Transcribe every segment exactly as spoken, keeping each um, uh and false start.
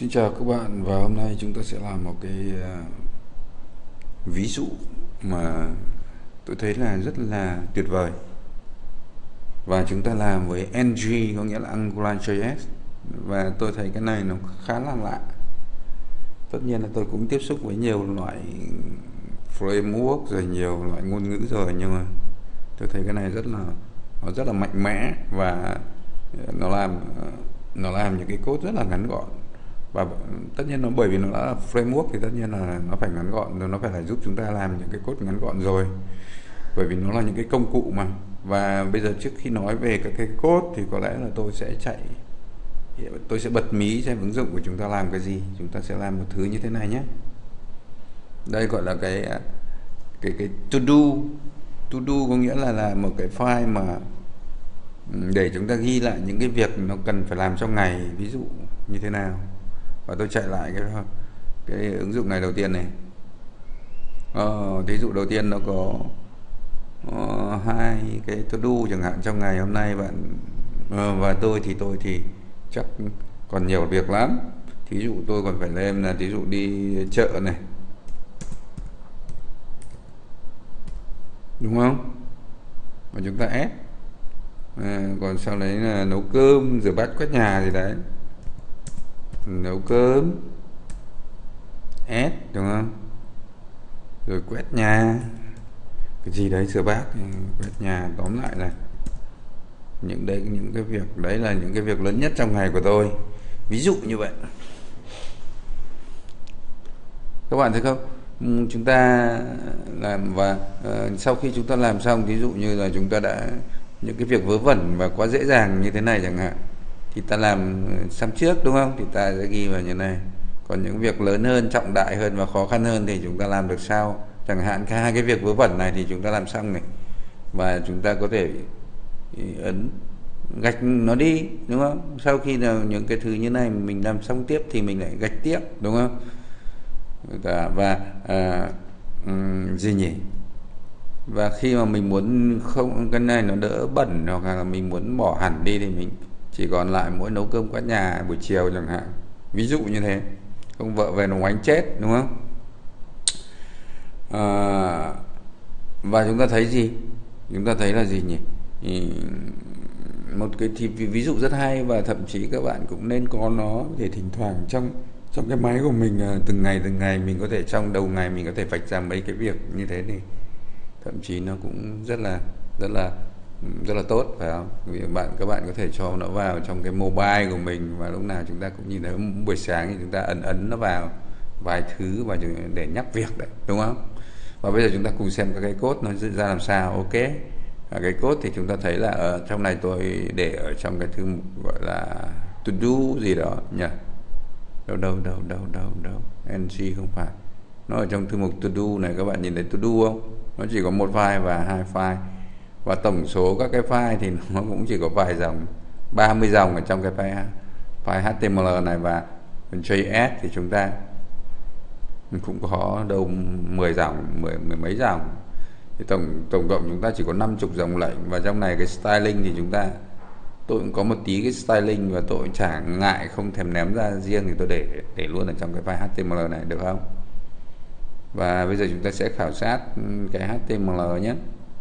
Xin chào các bạn, và hôm nay chúng ta sẽ làm một cái uh, ví dụ mà tôi thấy là rất là tuyệt vời. Và chúng ta làm với en giê, có nghĩa là AngularJS. Và tôi thấy cái này nó khá là lạ. Tất nhiên là tôi cũng tiếp xúc với nhiều loại framework rồi, nhiều loại ngôn ngữ rồi, nhưng mà tôi thấy cái này rất là nó rất là mạnh mẽ, và nó làm nó làm những cái code rất là ngắn gọn. Và tất nhiên nó bởi vì nó đã là framework thì tất nhiên là nó phải ngắn gọn, nó phải là giúp chúng ta làm những cái code ngắn gọn rồi, bởi vì nó là những cái công cụ mà. Và bây giờ trước khi nói về các cái code thì có lẽ là tôi sẽ chạy tôi sẽ bật mí xem ứng dụng của chúng ta làm cái gì. Chúng ta sẽ làm một thứ như thế này nhé. Đây gọi là cái cái cái to do. To do có nghĩa là là một cái file mà để chúng ta ghi lại những cái việc nó cần phải làm trong ngày, ví dụ như thế nào. Và tôi chạy lại cái cái ứng dụng này đầu tiên này. Ờ, ví dụ đầu tiên nó có uh, hai cái to do chẳng hạn trong ngày hôm nay bạn uh, và tôi thì tôi thì chắc còn nhiều việc lắm. Thí dụ tôi còn phải lên là thí dụ đi chợ này, đúng không? Và chúng ta ép à, còn sau đấy là nấu cơm, rửa bát, quét nhà gì đấy. Nấu cơm ép, đúng không? Rồi quét nhà, cái gì đấy, rửa bát, quét nhà. Tóm lại là những đấy những cái việc đấy là những cái việc lớn nhất trong ngày của tôi, ví dụ như vậy. Các bạn thấy không, chúng ta làm và uh, sau khi chúng ta làm xong, ví dụ như là chúng ta đã những cái việc vớ vẩn và quá dễ dàng như thế này chẳng hạn, thì ta làm xong trước, đúng không? Thì ta sẽ ghi vào như này. Còn những việc lớn hơn, trọng đại hơn và khó khăn hơn thì chúng ta làm được sau. Chẳng hạn hai cái việc vớ vẩn này thì chúng ta làm xong này, và chúng ta có thể ấn gạch nó đi, đúng không? Sau khi nào những cái thứ như này mình làm xong tiếp thì mình lại gạch tiếp, đúng không? Và à, um, gì nhỉ? Và khi mà mình muốn không cái này nó đỡ bẩn, hoặc là mình muốn bỏ hẳn đi thì mình chỉ còn lại mỗi nấu cơm quét nhà buổi chiều chẳng hạn, ví dụ như thế. Không vợ về nó oánh chết, đúng không? À, và chúng ta thấy gì? Chúng ta thấy là gì nhỉ? Thì một cái thì ví dụ rất hay, và thậm chí các bạn cũng nên có nó để thỉnh thoảng trong trong cái máy của mình, từng ngày từng ngày mình có thể trong đầu ngày mình có thể vạch ra mấy cái việc như thế, thì thậm chí nó cũng rất là rất là rất là tốt, phải không? Vì bạn các bạn có thể cho nó vào trong cái mobile của mình, và lúc nào chúng ta cũng nhìn thấy buổi sáng thì chúng ta ấn ấn nó vào vài thứ và để nhắc việc đấy, đúng không? Và bây giờ chúng ta cùng xem các cái code nó ra làm sao. Ok, à, cái code thì chúng ta thấy là ở trong này tôi để ở trong cái thư mục gọi là to do gì đó nhỉ? Đâu đâu đâu đâu đâu đâu en giê không phải, nó ở trong thư mục to do này. Các bạn nhìn thấy to do không? Nó chỉ có một file và hai file, và tổng số các cái file thì nó cũng chỉ có vài dòng, ba mươi dòng ở trong cái file file hát tê em lờ này, và jây ét thì chúng ta cũng có đâu mười dòng, mười mười mấy dòng. Thì tổng tổng cộng chúng ta chỉ có năm mươi dòng lệnh. Và trong này cái styling thì chúng ta tôi cũng có một tí cái styling, và tôi chẳng ngại không thèm ném ra riêng, thì tôi để để luôn ở trong cái file hát tê em lờ này, được không? Và bây giờ chúng ta sẽ khảo sát cái hát tê em lờ nhé.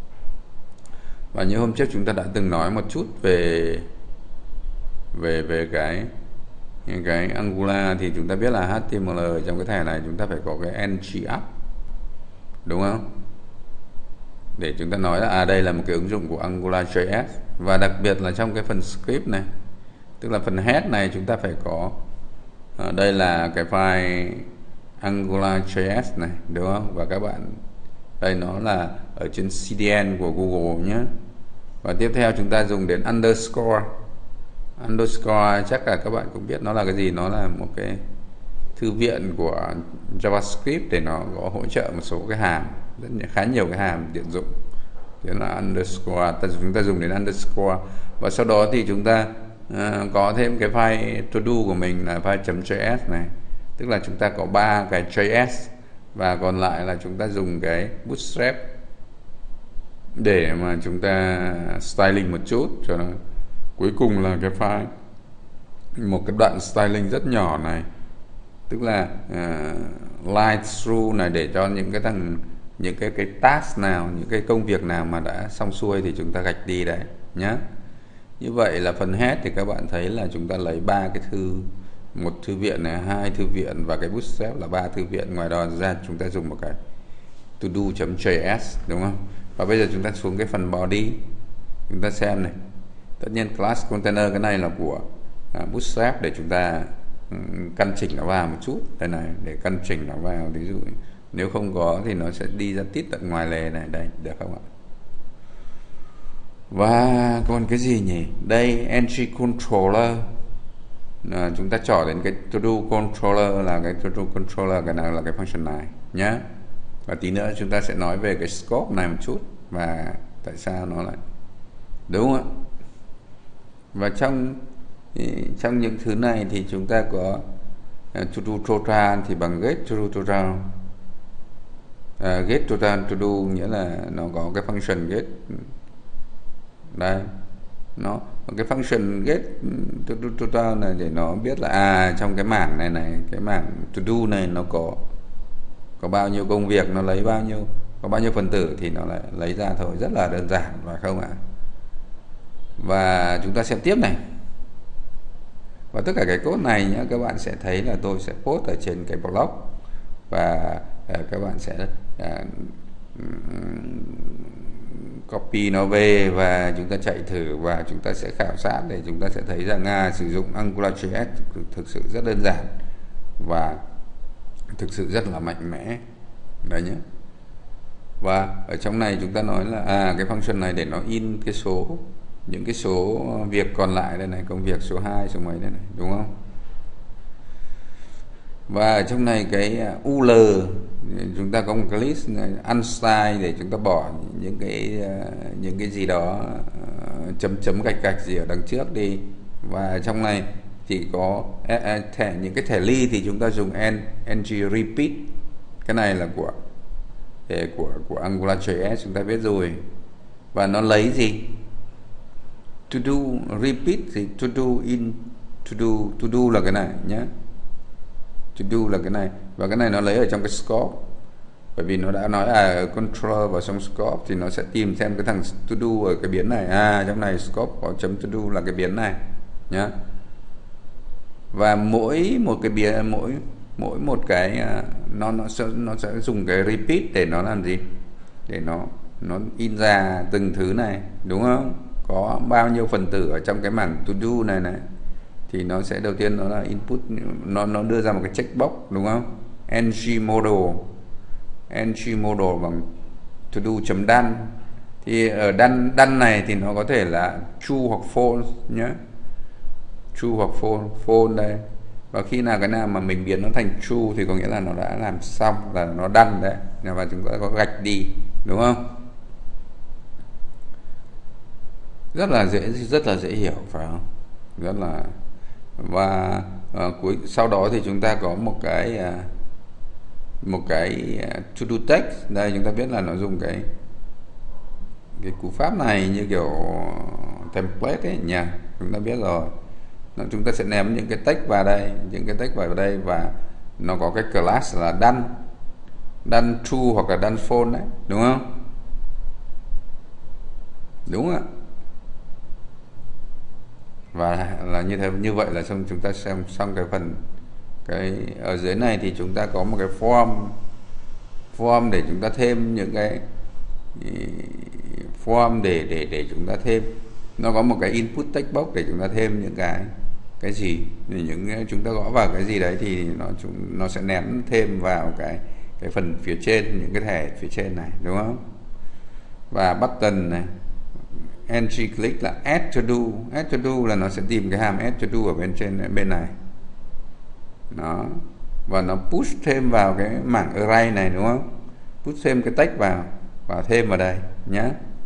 Và như hôm trước chúng ta đã từng nói một chút về về về cái cái Angular, thì chúng ta biết là hát tê em lờ trong cái thẻ này chúng ta phải có cái ng up, đúng không? Để chúng ta nói là à đây là một cái ứng dụng của AngularJS. Và đặc biệt là trong cái phần script này, tức là phần head này, chúng ta phải có à, đây là cái file AngularJS này, đúng không? Và các bạn đây nó là ở trên xê đê en của Google nhé. Và tiếp theo chúng ta dùng đến underscore. Underscore chắc là các bạn cũng biết nó là cái gì. Nó là một cái thư viện của JavaScript để nó có hỗ trợ một số cái hàm, rất khá nhiều cái hàm tiện dụng. Thế là underscore, chúng ta dùng đến underscore. Và sau đó thì chúng ta uh, có thêm cái file to do của mình là file .js này, tức là chúng ta có ba cái js, và còn lại là chúng ta dùng cái bootstrap để mà chúng ta styling một chút cho nó. Cuối cùng là cái file, một cái đoạn styling rất nhỏ này, tức là uh, light through này để cho những cái thằng những cái cái task nào, những cái công việc nào mà đã xong xuôi thì chúng ta gạch đi đấy nhá. Như vậy là phần head thì các bạn thấy là chúng ta lấy ba cái thư, một thư viện này, hai thư viện và cái bootstrap là ba thư viện. Ngoài đó ra chúng ta dùng một cái todo.js đúng không? Và bây giờ chúng ta xuống cái phần body, chúng ta xem này. Tất nhiên class container cái này là của à, bootstrap để chúng ta um, căn chỉnh nó vào một chút đây này, để căn chỉnh nó vào. Ví dụ nếu không có thì nó sẽ đi ra tít tận ngoài lề này, đây được không ạ? Và còn cái gì nhỉ? Đây entry controller, à, chúng ta chọn đến cái to do controller là cái to do controller, cái nào là cái function này nhé. Và tí nữa chúng ta sẽ nói về cái scope này một chút và tại sao nó lại đúng không ạ? Và trong trong những thứ này thì chúng ta có uh, to do total thì bằng get to do total. Uh, get total to do nghĩa là nó có cái function get đây, nó cái function get to do total này để nó biết là à trong cái mảng này này, cái mảng to do này nó có có bao nhiêu công việc, nó lấy bao nhiêu, có bao nhiêu phần tử thì nó lại lấy ra thôi, rất là đơn giản phải không ạ? Và chúng ta xem tiếp này. Và tất cả cái code này nhé, các bạn sẽ thấy là tôi sẽ post ở trên cái blog và uh, các bạn sẽ uh, copy nó về và chúng ta chạy thử và chúng ta sẽ khảo sát để chúng ta sẽ thấy rằng à, sử dụng AngularJS thực sự rất đơn giản và thực sự rất là mạnh mẽ đấy nhé. Và ở trong này chúng ta nói là à cái function này để nó in cái số, những cái số việc còn lại đây này, công việc số hai, số mấy đây này, đúng không? Và ở trong này cái u lờ chúng ta có một cái list này, unstyle để chúng ta bỏ những cái những cái gì đó chấm chấm gạch gạch gì ở đằng trước đi. Và trong này chỉ có thẻ, những cái thẻ ly thì chúng ta dùng ng repeat, cái này là của của của AngularJS chúng ta biết rồi. Và nó lấy gì? To do repeat thì to do in to do to do là cái này nhé. To do là cái này và cái này nó lấy ở trong cái scope, bởi vì nó đã nói à control vào trong scope thì nó sẽ tìm xem cái thằng to do ở cái biến này, à trong này scope có chấm to do là cái biến này nhá. Và mỗi một cái biến, mỗi mỗi một cái nó nó sẽ nó sẽ dùng cái repeat để nó làm gì, để nó nó in ra từng thứ này, đúng không? Có bao nhiêu phần tử ở trong cái mảng to do này này thì nó sẽ đầu tiên nó là input, nó nó đưa ra một cái checkbox, đúng không? ng model ng model bằng to do chấm done, thì ở done done này thì nó có thể là true hoặc false nhé, true hoặc false false đây. Và khi nào cái nào mà mình biến nó thành true thì có nghĩa là nó đã làm xong, là nó done đấy, và chúng ta có gạch đi, đúng không? Rất là dễ, rất là dễ hiểu phải không? Rất là. Và uh, cuối sau đó thì chúng ta có một cái uh, một cái uh, to do text. Đây chúng ta biết là nó dùng cái cái cú pháp này như kiểu template ấy nhỉ, chúng ta biết rồi. Nó, chúng ta sẽ ném những cái text vào đây, những cái text vào đây và nó có cái class là done, done true hoặc là done false đấy, đúng không? Đúng ạ. Và là như thế, như vậy là xong chúng ta xem xong cái phần cái ở dưới này thì chúng ta có một cái form form để chúng ta thêm những cái form để để để chúng ta thêm, nó có một cái input text box để chúng ta thêm những cái cái gì, những chúng ta gõ vào cái gì đấy thì nó chúng nó sẽ ném thêm vào cái cái phần phía trên, những cái thẻ phía trên này, đúng không? Và button này, entry click là add to do, add to do là nó sẽ tìm cái hàm add to do ở bên trên bên này đó, và nó push thêm vào cái mảng array này, đúng không? Push thêm cái text vào và thêm vào đây nhé.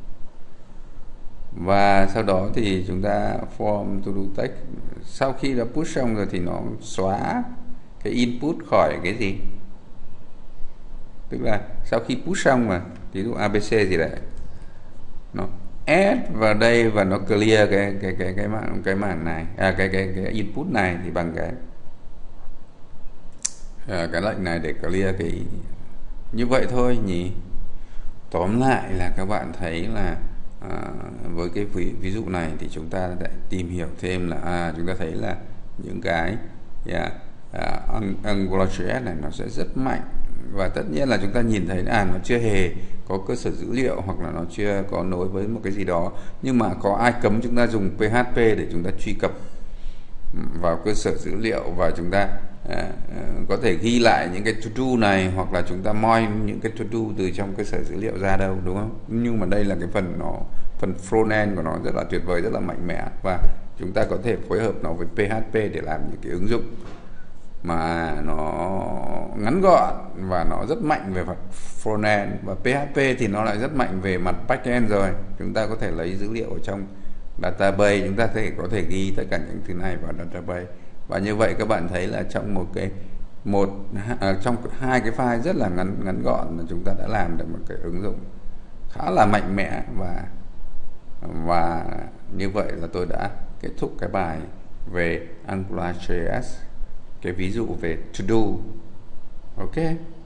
Và sau đó thì chúng ta form to do text, sau khi đã push xong rồi thì nó xóa cái input khỏi cái gì, tức là sau khi push xong mà ví dụ abc gì đấy, nó add vào đây và nó clear cái cái cái cái mảng cái mảng này, à cái cái cái input này thì bằng cái à, cái lệnh này để clear cái như vậy thôi nhỉ. Tóm lại là các bạn thấy là à, với cái ví, ví dụ này thì chúng ta lại tìm hiểu thêm là à, chúng ta thấy là những cái yeah, uh, AngularJS này nó sẽ rất mạnh, và tất nhiên là chúng ta nhìn thấy à nó chưa hề có cơ sở dữ liệu hoặc là nó chưa có nối với một cái gì đó, nhưng mà có ai cấm chúng ta dùng pê hát pê để chúng ta truy cập vào cơ sở dữ liệu và chúng ta à, có thể ghi lại những cái to do này, hoặc là chúng ta moi những cái to do từ trong cơ sở dữ liệu ra đâu, đúng không? Nhưng mà đây là cái phần nó phần front end của nó rất là tuyệt vời, rất là mạnh mẽ, và chúng ta có thể phối hợp nó với pê hát pê để làm những cái ứng dụng mà nó ngắn gọn và nó rất mạnh về mặt front end, và pê hát pê thì nó lại rất mạnh về mặt back end rồi. Chúng ta có thể lấy dữ liệu ở trong database, chúng ta thể có thể ghi tất cả những thứ này vào database, và như vậy các bạn thấy là trong một cái một à, trong hai cái file rất là ngắn ngắn gọn là chúng ta đã làm được một cái ứng dụng khá là mạnh mẽ. và và như vậy là tôi đã kết thúc cái bài về AngularJS, cái ví dụ về to do. Ok.